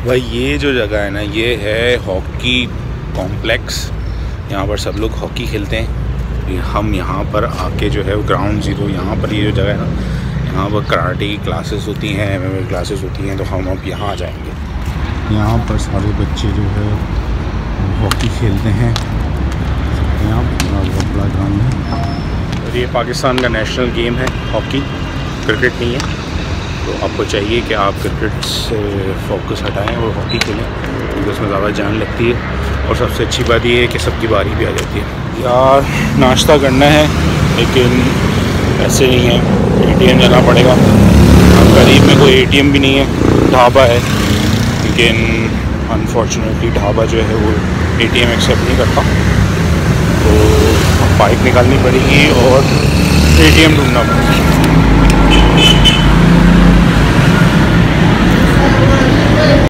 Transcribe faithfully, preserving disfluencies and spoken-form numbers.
भाई ये जो जगह है ना, ये है हॉकी कॉम्प्लेक्स। यहाँ पर सब लोग हॉकी खेलते हैं। हम यहाँ पर आके जो है ग्राउंड ज़ीरो, यहाँ पर ये जो जगह है ना, यहाँ पर कराटे की क्लासेस होती हैं, एमएमए क्लासेस होती हैं। तो हम अब यहाँ आ जाएंगे। यहाँ पर सारे बच्चे जो है हॉकी खेलते हैं। यहाँ बहुत बड़ा ग्राउंड है और ये पाकिस्तान का नेशनल गेम है हॉकी, क्रिकेट नहीं है। तो आपको चाहिए कि आप क्रिकेट से फोकस हटाएं और हॉकी खेलें, क्योंकि उसमें ज़्यादा जान लगती है। और सबसे अच्छी बात ये है कि सबकी बारी भी आ जाती है। यार नाश्ता करना है, लेकिन ऐसे नहीं है, एटीएम जाना पड़ेगा। अब करीब में कोई एटीएम भी नहीं है, ढाबा है, लेकिन अनफॉर्चुनेटली ढाबा जो है वो एटीएम एक्सेप्ट नहीं करता। तो बाइक निकालनी पड़ेगी और एटीएम ढूंढना पड़ेगा।